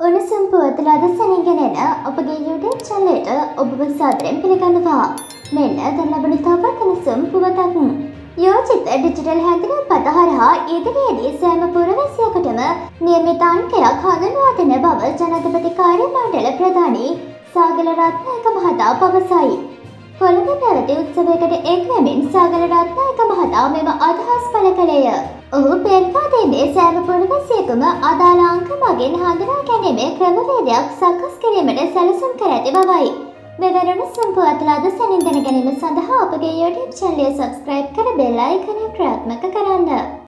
උණුසුම් පුවතල අද සැනින්ගෙනෙන ඔබගේ YouTube channel එකට ඔබව සාදරයෙන් පිළිගන්නවා. මෙන්න දැන් ලැබෙන තවත් උණුසුම් පුවතක්. යෝජිත ඩිජිටල් හැඳින්වීම් පත හරහා ඉදිරියේදී සෑම පුරවැසියෙකුටම නියමිත අංකයක් හඳුන්වා දෙන බව ජනාධිපති කාර්ය මණ්ඩල ප්‍රධානී සාගල රත්නායක මහතා පවසයි. කොළඹ පැවති උත්සවයකට එක් වෙමින් සාගල රත්නායක මහතා මෙම අදහස් පළ කළේය. ඔහු පෙන්වා දෙන්නේ සෑම පුරවැසියෙකුම අදාළ අංක මගින් හඳුනා ගැනීමේ ක්‍රමවේදයක් සකස් කිරීමට සැලසුම් කර ඇති බවයි. මෙවැනි උණුසුම් පුවත්වල අද සැනින් දැන ගැනීම සඳහා අපගේ YouTube channel එක subscribe කර bell icon එක ක්‍රියාත්මක කරන්න.